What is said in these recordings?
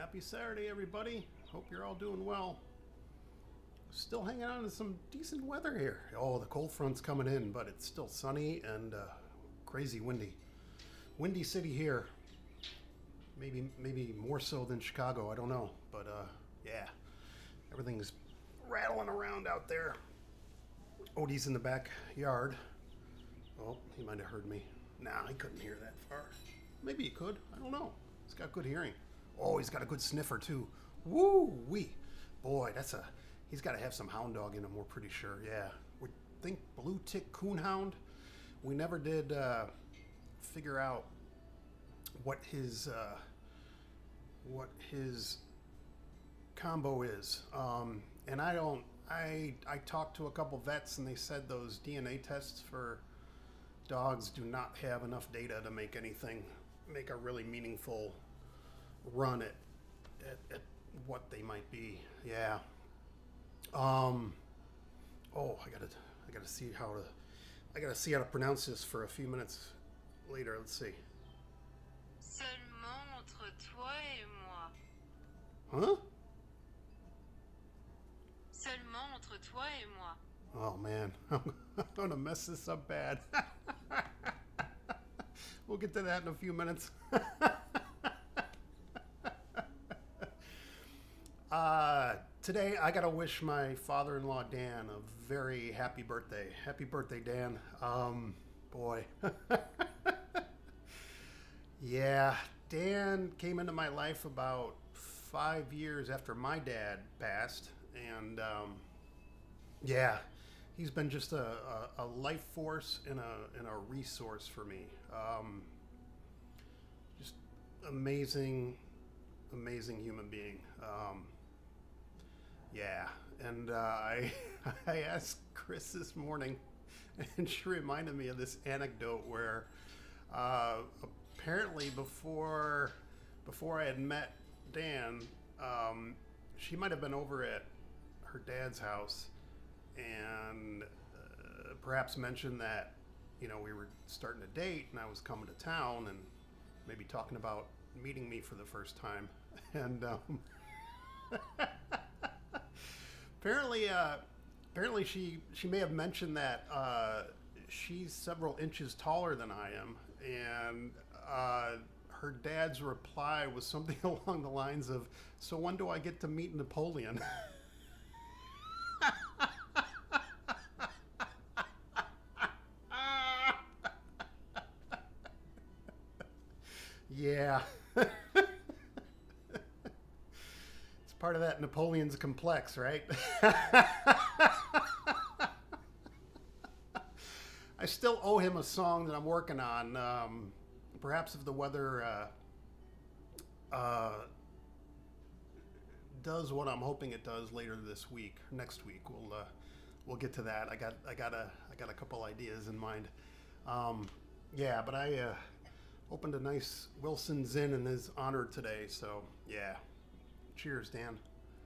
Happy Saturday, everybody. Hope you're all doing well. Still hanging on to some decent weather here. Oh, the cold front's coming in, but it's still sunny and crazy windy. Windy city here. Maybe more so than Chicago, I don't know. But yeah, everything's rattling around out there. Odie's in the backyard. Oh, he might have heard me. Nah, he couldn't hear that far. Maybe he could. I don't know. He's got good hearing. Oh, he's got a good sniffer too. Woo-wee. Boy, he's got to have some hound dog in him, we're pretty sure. Yeah. We think blue tick coonhound. We never did figure out what his combo is. And I talked to a couple vets and they said those DNA tests for dogs do not have enough data to make a really meaningful run at what they might be. Yeah. Oh, I gotta see how to pronounce this for a few minutes later. Let's see. Seulement entre toi et moi. Huh? Seulement entre toi et moi. Oh man, I'm gonna mess this up bad. We'll get to that in a few minutes. Today I gotta wish my father-in-law Dan a very happy birthday. Happy birthday, Dan. Boy. Yeah, Dan came into my life about 5 years after my dad passed, and yeah, he's been just a life force and a resource for me. Just amazing human being. Yeah, and I asked Chris this morning, and she reminded me of this anecdote where apparently before I had met Dan, she might have been over at her dad's house and perhaps mentioned that, you know, we were starting to date and I was coming to town and maybe talking about meeting me for the first time. And apparently she may have mentioned that she's several inches taller than I am, and her dad's reply was something along the lines of, "So when do I get to meet Napoleon?" Yeah. It's part of that Napoleon's complex, right? I still owe him a song that I'm working on. Perhaps if the weather does what I'm hoping it does later this week, next week, we'll get to that. I got a couple ideas in mind. Yeah, but I opened a nice Wilson's Inn in his honor today, so yeah. Cheers, Dan.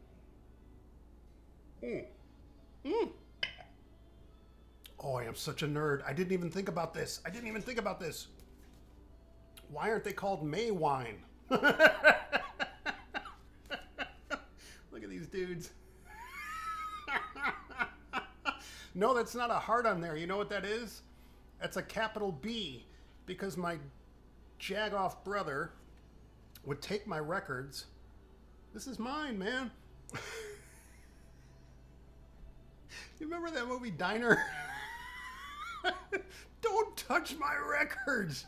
Oh, I am such a nerd. I didn't even think about this. Why aren't they called May wine? Look at these dudes. No, that's not a heart on there. You know what that is? That's a capital B, because my jagoff brother would take my records. This is mine, man. You remember that movie Diner? Don't touch my records.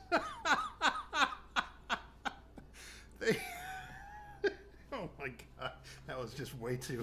Oh my God, that was just way too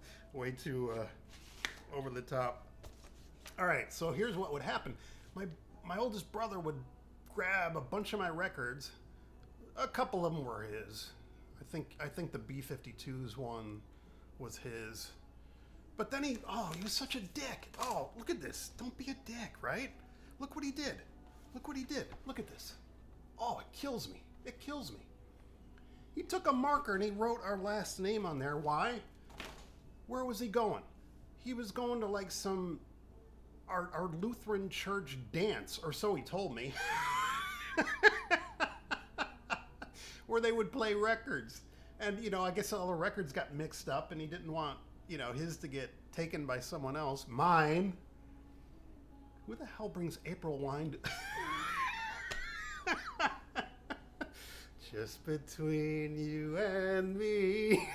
over the top. All right, so here's what would happen. My oldest brother would grab a bunch of my records. A couple of them were his. I think the B-52s one was his. But then he was such a dick. Oh, look at this. Don't be a dick, right? Look what he did. Look at this. Oh, it kills me. He took a marker and he wrote our last name on there. Why? Where was he going? He was going to like our Lutheran church dance, or so he told me. Where they would play records. And, you know, I guess all the records got mixed up and he didn't want, you know, his to get taken by someone else. Mine. Who the hell brings April wine to... Just between you and me.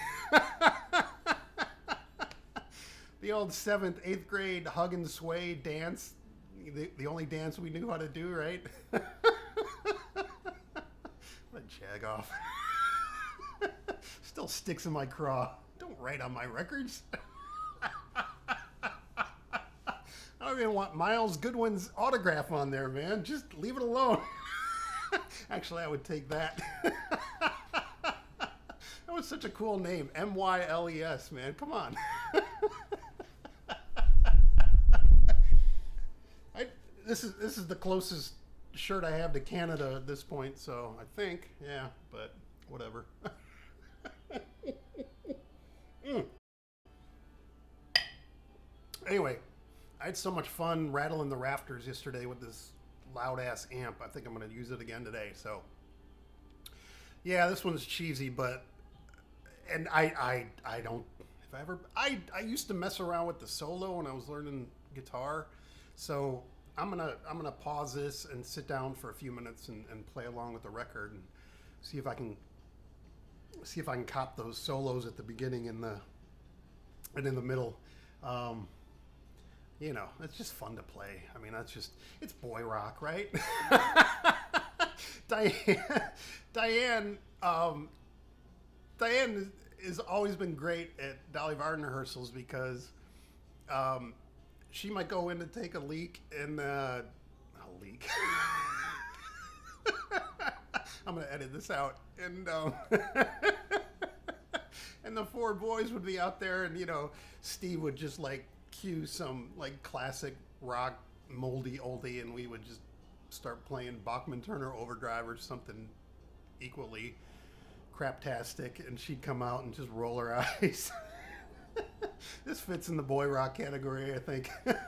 The old 7th, 8th grade hug and sway dance. The only dance we knew how to do, right? What a jag off. Still sticks in my craw. Don't write on my records. I don't even want Miles Goodwin's autograph on there, man. Just leave it alone. Actually, I would take that. That was such a cool name. M-Y-L-E-S, man. Come on. This is the closest shirt I have to Canada at this point, so I think, yeah, but whatever. Anyway, I had so much fun rattling the rafters yesterday with this loud ass amp. I think I'm going to use it again today. So, yeah, this one's cheesy, but and I don't. If I ever, I used to mess around with the solo when I was learning guitar. So I'm gonna pause this and sit down for a few minutes and play along with the record and see if I can cop those solos at the beginning and in the middle. You know, it's just fun to play. I mean, it's boy rock, right? Diane has always been great at Dolly Varden rehearsals because she might go in to take a leak and a leak. I'm gonna edit this out, and and the four boys would be out there, and you know, Steve would just like cue some like classic rock moldy oldie, and we would just start playing Bachman Turner Overdrive or something equally craptastic, and she'd come out and just roll her eyes. This fits in the boy rock category, I think.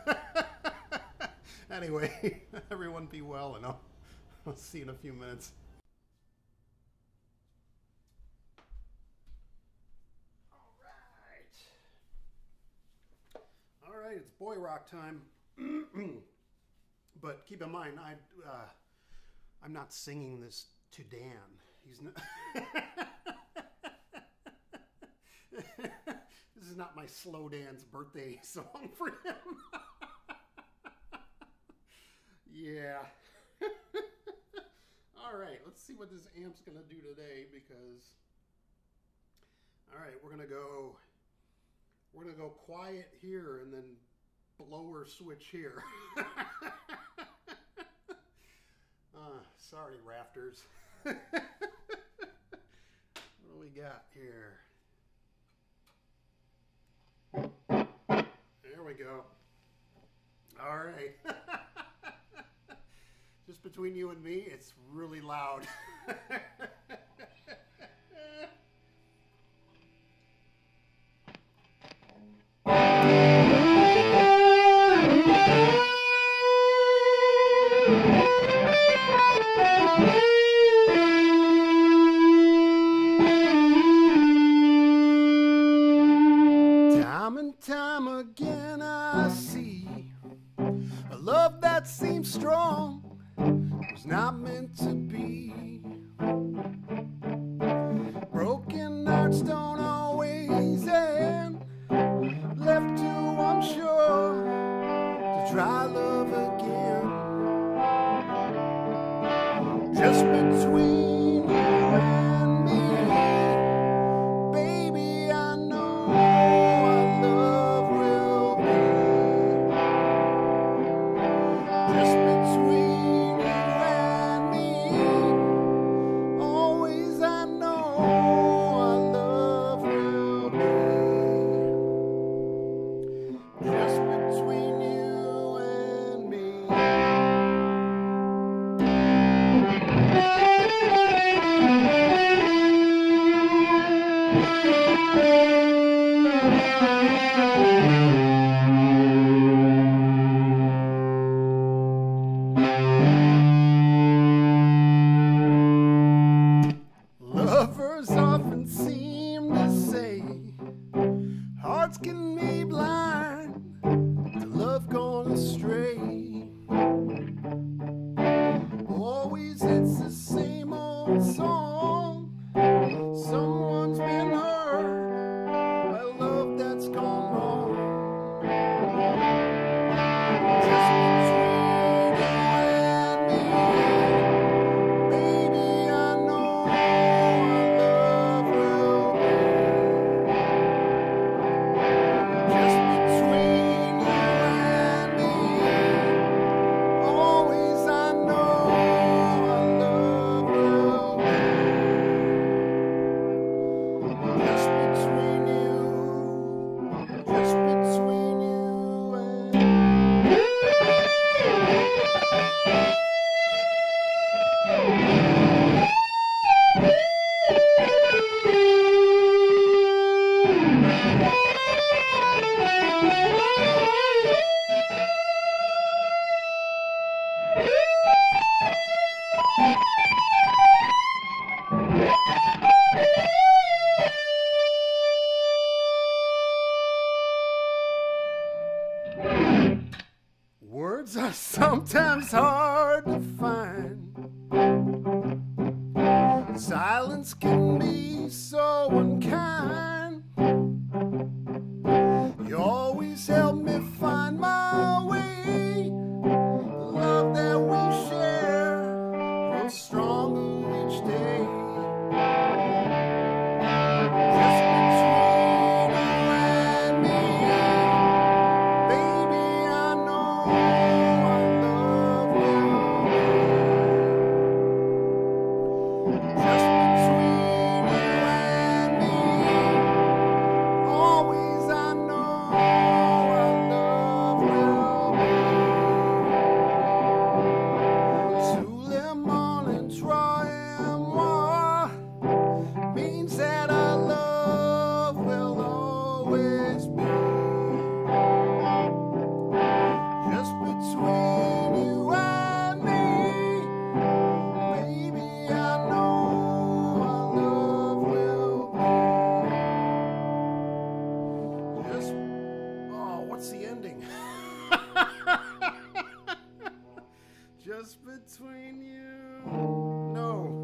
Anyway, everyone be well, and I'll see you in a few minutes. All right, it's boy rock time. But keep in mind, I'm not singing this to Dan. He's not. This is not my slow dance birthday song for him. Yeah. All right, let's see what this amp's gonna do today, because all right, we're gonna go quiet here and then blower switch here. Sorry, rafters. What do we got here? There we go. All right. Just between you and me, it's really loud. Time and time again I see a love that seems strong was not meant to be. Broken hearts don't always end, left to, I'm sure, to try love again. Just between you and me, baby, I know our love will be. Just between you and me, always I know our love will be. Just between you and me. Words are sometimes hard to find. Silence can be so unkind. You always help me find my way. The love that we share grows stronger each day. Just between you and me, baby, I know our love will grow. Just between you and me, always I know our love will grow. Tous les mornings, trois et moi means that our love will always be just between you and me. Baby, I know our love will be just. Oh, what's the ending? Just between you. No.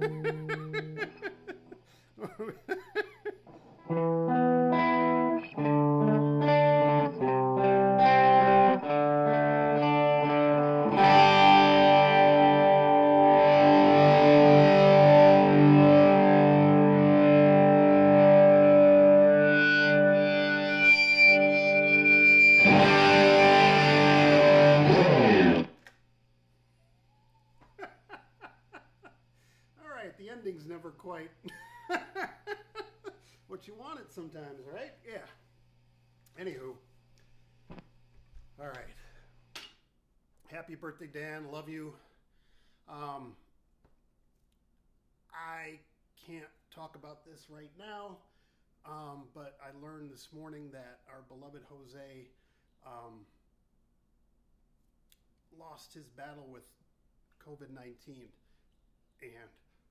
All right, the ending's never quite what you want it sometimes, right? Yeah. Anywho. All right. Happy birthday, Dan. Love you. I can't talk about this right now, but I learned this morning that our beloved Jose lost his battle with COVID-19. And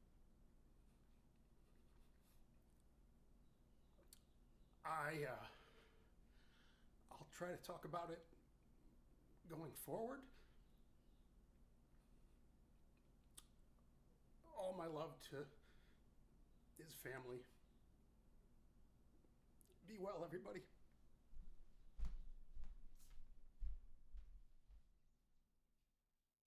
I'll try to talk about it going forward. All my love to his family. Be well, everybody.